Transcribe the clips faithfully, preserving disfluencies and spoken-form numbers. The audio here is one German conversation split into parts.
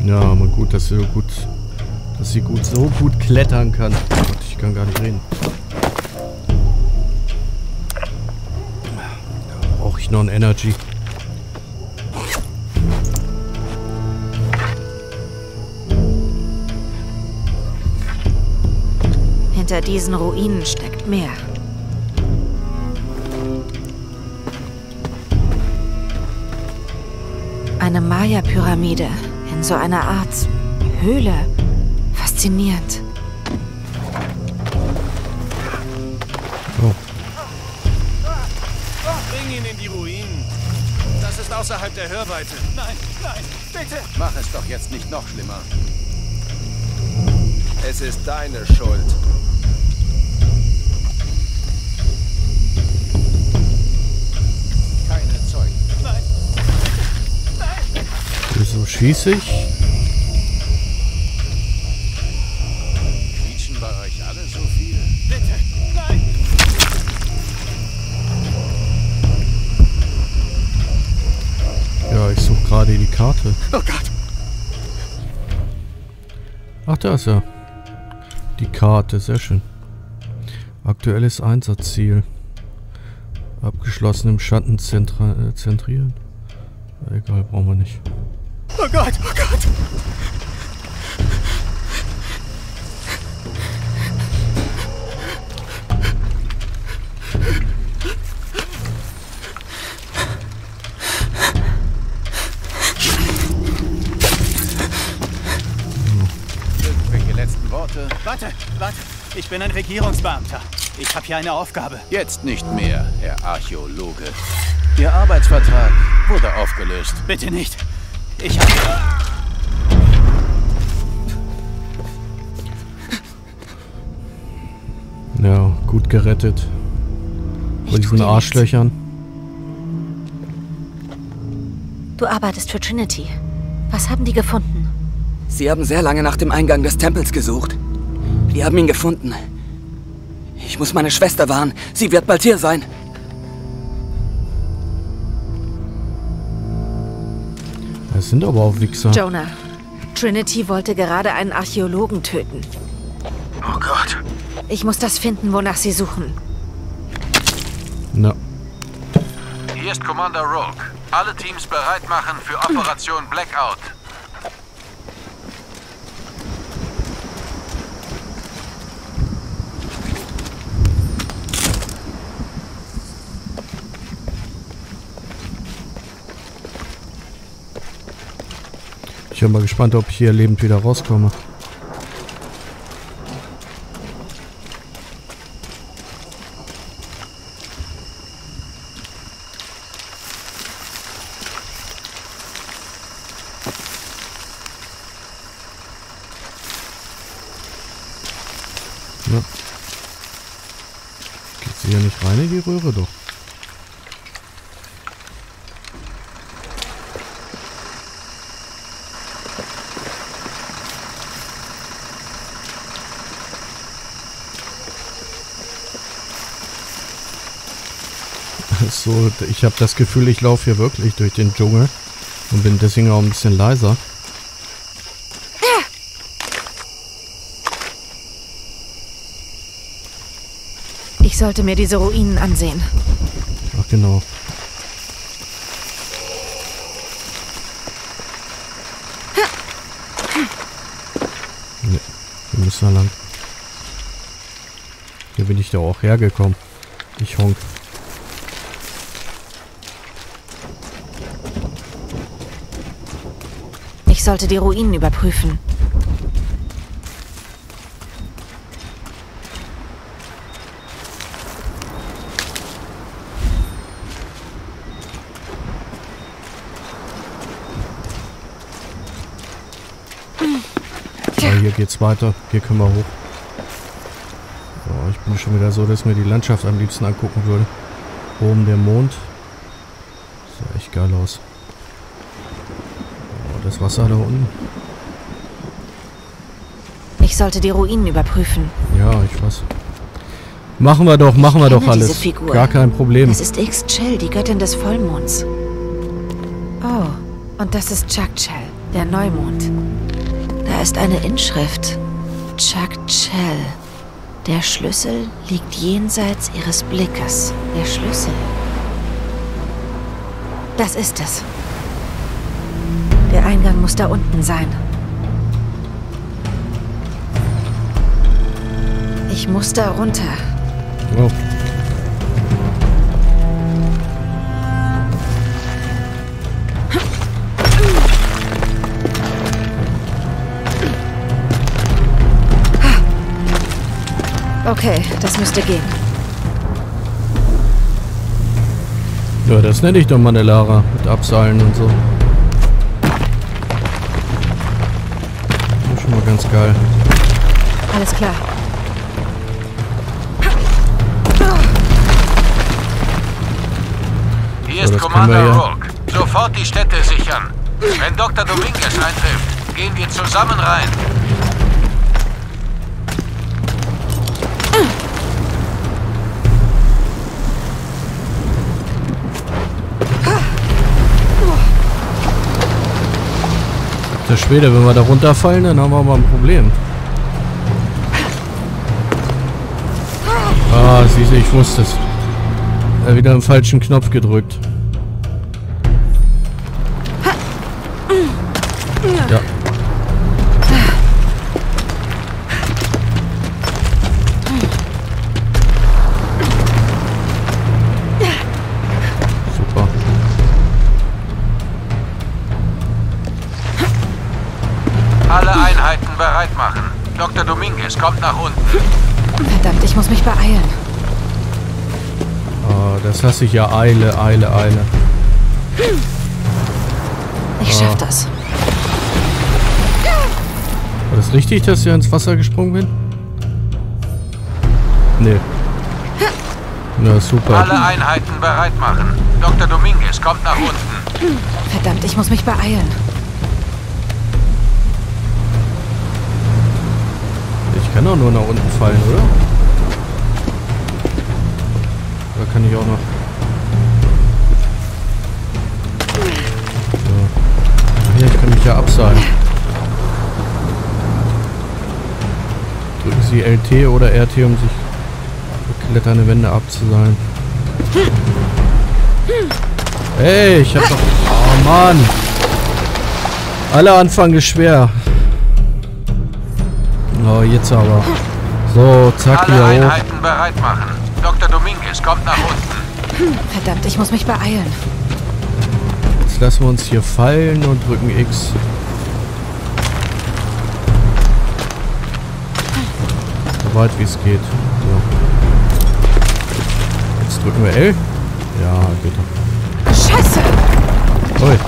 Ja, aber gut, dass sie gut, dass sie gut so gut klettern kann. Oh Gott, ich kann gar nicht reden. Da brauche ich noch ein Energy. Hinter diesen Ruinen steckt mehr. Eine Maya-Pyramide in so einer Art Höhle. Faszinierend. Oh. Bring ihn in die Ruinen. Das ist außerhalb der Hörweite. Nein, nein, bitte. Mach es doch jetzt nicht noch schlimmer. Es ist deine Schuld. Keine Zeugen. Nein. Nein. Wieso schieße ich? Quietschen bei euch alle so viel? Bitte. Nein. Ja, ich suche gerade die Karte. Oh Gott. Ach, da ist er. Die Karte, sehr schön. Aktuelles Einsatzziel. Abgeschlossen im Schatten zentra äh, zentrieren. Egal, brauchen wir nicht. Oh Gott, oh Gott. Irgendwelche letzten Worte? Warte, warte. Ich bin ein Regierungsbeamter. Ich habe hier eine Aufgabe. Jetzt nicht mehr, Herr Archäologe. Ihr Arbeitsvertrag wurde aufgelöst. Bitte nicht. Ich habe... Ja, gut gerettet. Von diesen Arschlöchern. Du arbeitest für Trinity. Was haben die gefunden? Sie haben sehr lange nach dem Eingang des Tempels gesucht. Wir haben ihn gefunden. Ich muss meine Schwester warnen. Sie wird bald hier sein. Das sind aber auch Wichser. Jonah, Trinity wollte gerade einen Archäologen töten. Oh Gott. Ich muss das finden, wonach sie suchen. Na. Hier ist Commander Rogue. Alle Teams bereit machen für Operation Blackout. Ich bin mal gespannt, ob ich hier lebend wieder rauskomme. Ja. Geht sie hier nicht rein in die Röhre? Doch. So, ich habe das Gefühl, ich laufe hier wirklich durch den Dschungel und bin deswegen auch ein bisschen leiser. Ich sollte mir diese Ruinen ansehen. Ach genau. Ne, hier müssen wir lang. Hier bin ich da auch hergekommen. Ich honk. Ich sollte die Ruinen überprüfen. Ja, hier geht's weiter. Hier können wir hoch. Oh, ich bin schon wieder so, dass ich mir die Landschaft am liebsten angucken würde. Oben der Mond. Sieht echt geil aus. Oh, das Wasser da unten. Ich sollte die Ruinen überprüfen. Ja, ich weiß. Machen wir doch, machen wir Ich doch kenne alles. diese Figur. Gar kein Problem. Es ist Ixchel, die Göttin des Vollmonds. Oh, und das ist Chakchel, Der Neumond. Da ist eine Inschrift. Chuck Chell. Der Schlüssel liegt jenseits ihres Blickes. Der Schlüssel. Das ist es. Der Eingang muss da unten sein. Ich muss da runter. Oh. Okay, das müsste gehen. Ja, das nenne ich doch mal eine Lara. Mit Abseilen und so. Das ist schon mal ganz geil. Alles klar. Hier ist So, das Commander können wir ja. Rourke. Sofort die Städte sichern. Wenn Doktor Dominguez eintrifft, gehen wir zusammen rein. Der Schwede, wenn wir da runterfallen, dann haben wir mal ein Problem. Ah, siehst du, ich wusste es. Er hat wieder den falschen Knopf gedrückt. Ja. Super. Alle Einheiten bereit machen. Doktor Dominguez kommt nach unten. Verdammt, ich muss mich beeilen. Ah, das hasse ich ja. Eile, Eile, Eile. Ich Ah. schaff das. War das richtig, dass ich ins Wasser gesprungen bin? Nee. Na super. Alle Einheiten bereit machen. Doktor Dominguez kommt nach unten. Verdammt, ich muss mich beeilen. Ich kann doch nur nach unten fallen, oder? Oder kann ich auch noch... So. Ach ja, ich kann mich ja abseilen. Drücken Sie L T oder R T, um sich kletternde Wände abzuseilen. Ey, ich hab doch... Oh Mann! Alle Anfang ist schwer. Oh, jetzt aber. So, zack, Alle hier hoch. Einheiten bereit machen. Doktor Dominguez kommt nach unten. Verdammt, ich muss mich beeilen. Jetzt lassen wir uns hier fallen und drücken X. So weit wie es geht. So. Jetzt drücken wir L. Ja, geht doch. Scheiße! Ui.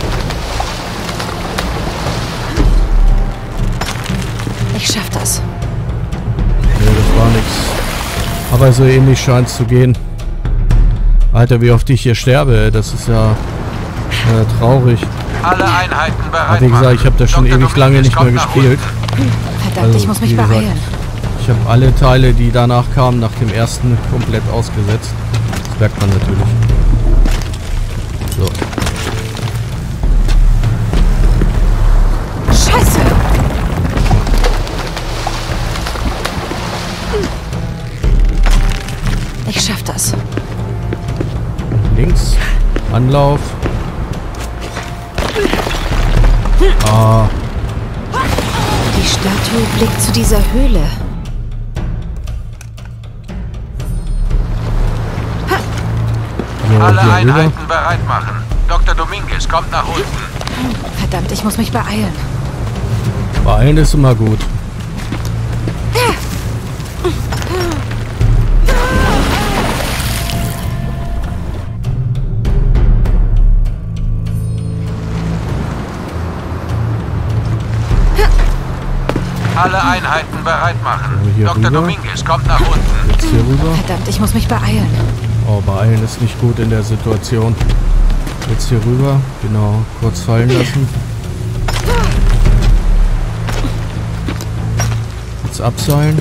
Ich schaff das. Nee, das war nix. Aber so ähnlich scheint es zu gehen. Alter, wie oft ich hier sterbe, das ist ja äh, traurig. Alle Einheiten bereit Aber wie gesagt, ich habe das schon Doktor ewig lange Dominguez nicht mehr kommt nach gespielt. unten. Verdammt, Also, ich muss mich wie gesagt, beeilen. Ich habe alle Teile, die danach kamen, nach dem ersten komplett ausgesetzt. Das merkt man natürlich. So. Scheiße! Ich schaff das. Links. Anlauf. Ah. Die Statue blickt zu dieser Höhle. So, Alle hier rüber. Einheiten bereit machen. Doktor Dominguez kommt nach unten. Verdammt, ich muss mich beeilen. Beeilen ist immer gut. Alle Einheiten bereit machen. So, hier Doktor rüber. Dominguez kommt nach unten. Jetzt hier rüber. Verdammt, ich muss mich beeilen. Oh, beeilen ist nicht gut in der Situation. Jetzt hier rüber. Genau. Kurz fallen lassen. Jetzt abseilen.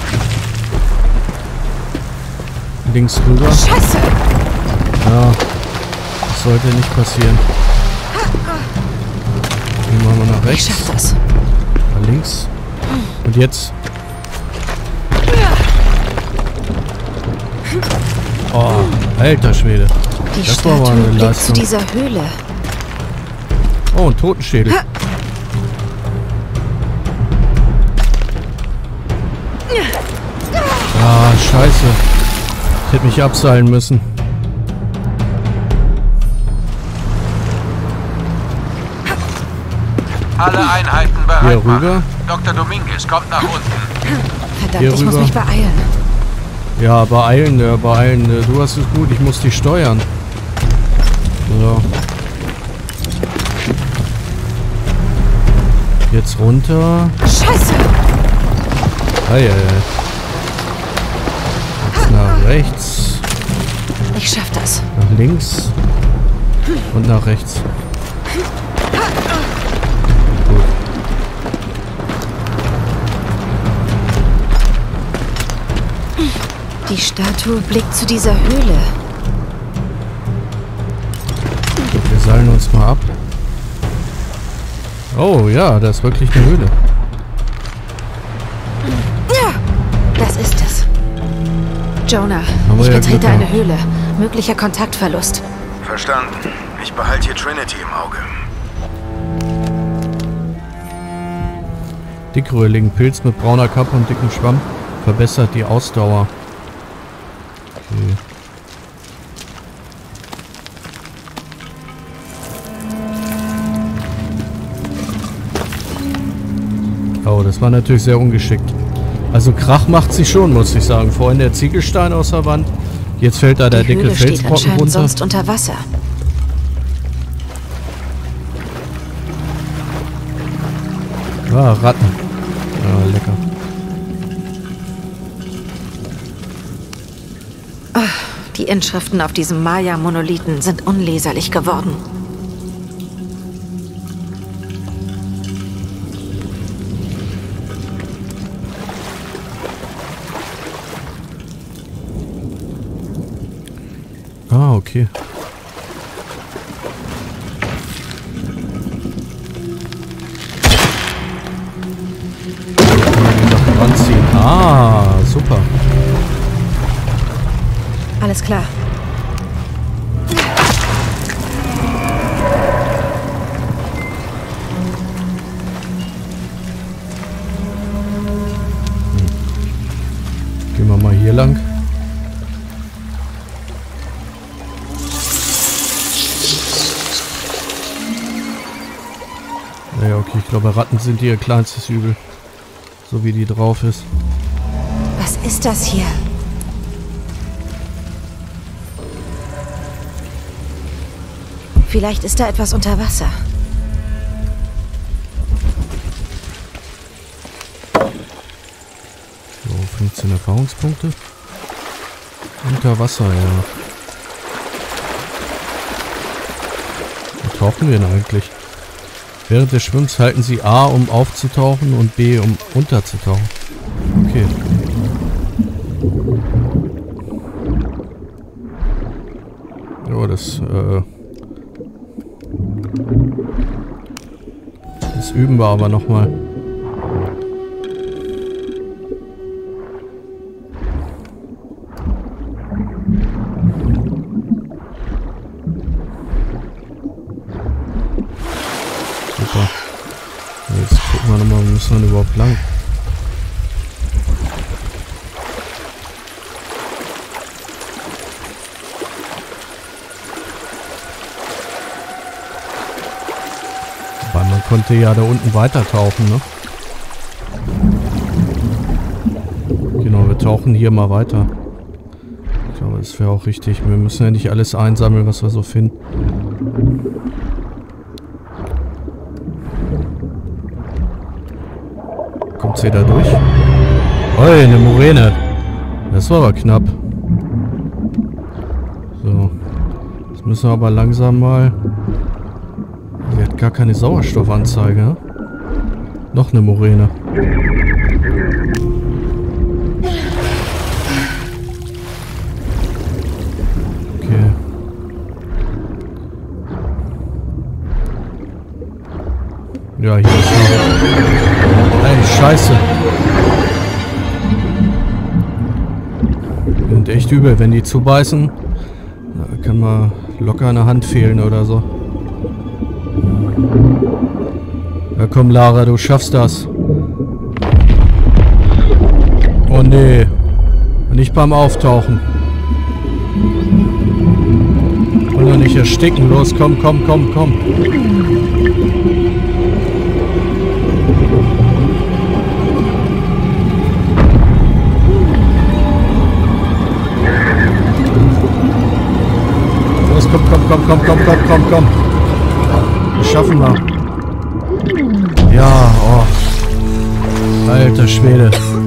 Links rüber. Scheiße! Ja. Das sollte nicht passieren. Dann machen wir nach rechts. Ich schaff das. Nach links. Und jetzt. Oh, alter Schwede. Die Das war mal Statue eine blickt zu Leistung. dieser Höhle. Oh, ein Totenschädel. Ah, scheiße. Ich hätte mich abseilen müssen. Alle Einheiten Hier bereit rüber. machen. Doktor Dominguez kommt nach unten. Verdammt, Hier ich muss rüber. mich beeilen. Ja, beeilen, äh, beeilen. Äh, Du hast es gut, ich muss dich steuern. So. Jetzt runter. Scheiße! Eieiei. Jetzt nach rechts. Ich schaff das. Nach links. Und nach rechts. Gut. Die Statue blickt zu dieser Höhle. Gut, wir seilen uns mal ab. Oh ja, das ist wirklich eine Höhle. Das ist es. Jonah, Haben wir ich ja betrete Glück eine gehabt. Höhle. Möglicher Kontaktverlust. Verstanden. Ich behalte hier Trinity im Auge. Dickröhrling, Pilz mit brauner Kappe und dickem Schwamm verbessert die Ausdauer. Okay. Oh, das war natürlich sehr ungeschickt. Also Krach macht sie schon, muss ich sagen. Vorhin der Ziegelstein aus der Wand. Jetzt fällt da der Die dicke Höhle steht Felsbrocken anscheinend runter. sonst unter Wasser. Ah, Ratten. Ja, lecker. Die Inschriften auf diesem Maya-Monolithen sind unleserlich geworden. Ah, okay. Ranziehen. Ah, super. Alles klar. Gehen wir mal hier lang. Naja, okay, ich glaube, Ratten sind ihr kleinstes Übel. So wie die drauf ist. Was ist das hier? Vielleicht ist da etwas unter Wasser. So, fünfzehn Erfahrungspunkte. Unter Wasser, ja. Wo tauchen wir denn eigentlich? Während des Schwimmens halten Sie A, um aufzutauchen und B, um unterzutauchen. Okay. Oh, das, äh... Das üben wir aber nochmal. Super. Jetzt gucken wir nochmal, wo müssen wir denn überhaupt lang? Weil man konnte ja da unten weiter tauchen, ne? Genau, wir tauchen hier mal weiter. Ich glaube, das wäre auch richtig. Wir müssen ja nicht alles einsammeln, was wir so finden. Kommt sie da durch? Oi, eine Moräne. Das war aber knapp. So. Jetzt müssen wir aber langsam mal... Sie hat gar keine Sauerstoffanzeige, ne? Noch eine Moräne. Okay. Ja, hier ist noch. Ey, scheiße. Und echt übel, wenn die zubeißen. Da kann mal locker eine Hand fehlen oder so. Ja komm Lara, du schaffst das. Oh nee. Nicht beim Auftauchen. Und noch nicht ersticken. Los, komm, komm, komm, komm. Los, komm, komm, komm, komm, komm, komm, komm, komm. Das schaffen wir. Ja, oh. Alter Schwede.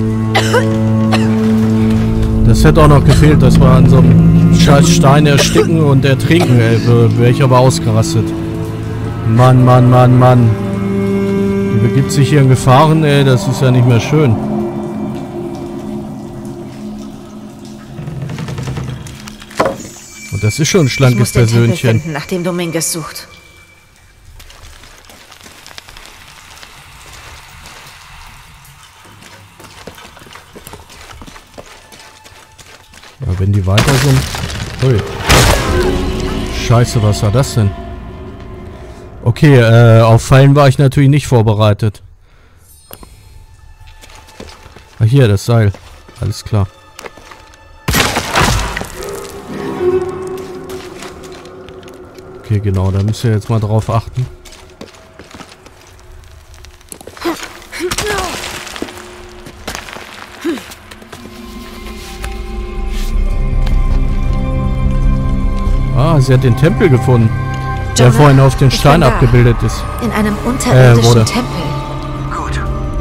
Das hätte auch noch gefehlt, dass wir an so einem scheiß Stein ersticken und ertrinken, ey. Wäre ich aber ausgerastet. Mann, Mann, Mann, Mann. Die begibt sich hier in Gefahren, ey. Das ist ja nicht mehr schön. Und das ist schon ein schlankes ich muss den Persönchen. Tempel finden, nachdem Dominguez sucht. Ja, wenn die weiter sind. Ui. Scheiße, was war das denn? Okay, äh, auf Fallen war ich natürlich nicht vorbereitet. Ah, hier, das Seil. Alles klar. Okay, genau, da müsst ihr jetzt mal drauf achten. Ah, sie hat den Tempel gefunden, der Jonah, vorhin auf den ich Stein bin da. abgebildet ist. In einem unterirdischen wurde. Tempel. Gut.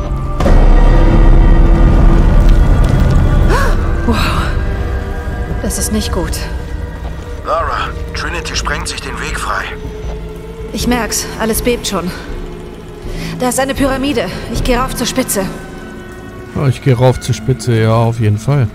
Wow. Das ist nicht gut. Lara, Trinity sprengt sich den Weg frei. Ich merk's, alles bebt schon. Da ist eine Pyramide. Ich gehe rauf zur Spitze. Ah, ich gehe rauf zur Spitze, ja, auf jeden Fall.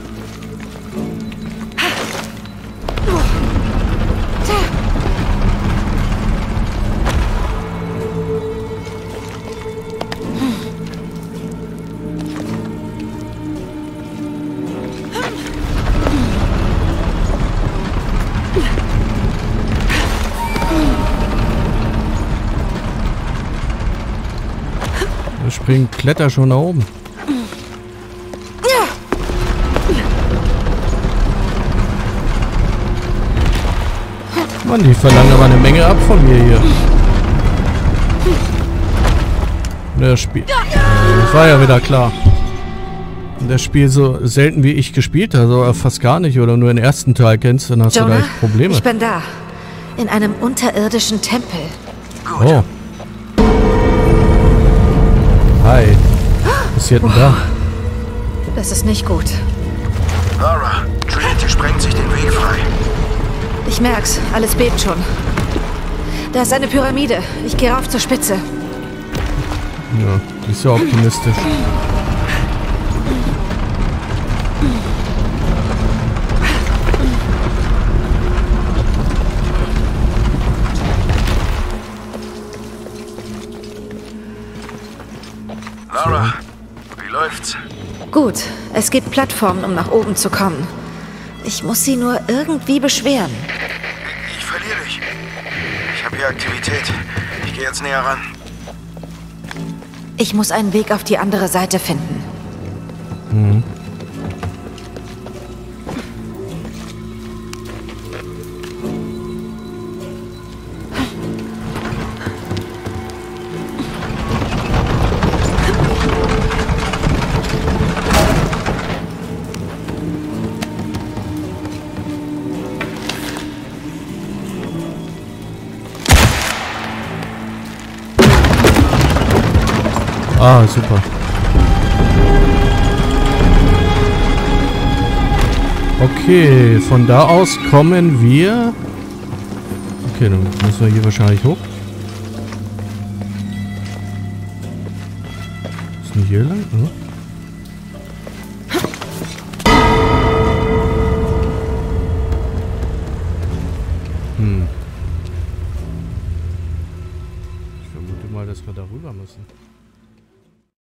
Spring, kletter schon nach oben. Mann, die verlangen aber eine Menge ab von mir hier. Das Spiel. Das war ja wieder klar. Das Spiel so selten wie ich gespielt habe, also fast gar nicht, oder nur den ersten Teil kennst, dann hast Jonah, du da echt Probleme. ich bin da. In einem unterirdischen Tempel. Gut. Oh. Hi. Was passiert denn da? Das ist nicht gut. Lara, Trinity sprengt sich den Weg frei. Ich merk's, alles bebt schon. Da ist eine Pyramide. Ich gehe rauf zur Spitze. Ja, die ist ja optimistisch. Lara, wie läuft's? Gut, es gibt Plattformen, um nach oben zu kommen. Ich muss sie nur irgendwie beschweren. Ich verliere dich. Ich habe hier Aktivität. Ich gehe jetzt näher ran. Ich muss einen Weg auf die andere Seite finden. Mhm. Ah, super. Okay, von da aus kommen wir... Okay, dann müssen wir hier wahrscheinlich hoch. Ist nicht hier lang, oder? Hm. Ich vermute mal, dass wir darüber müssen.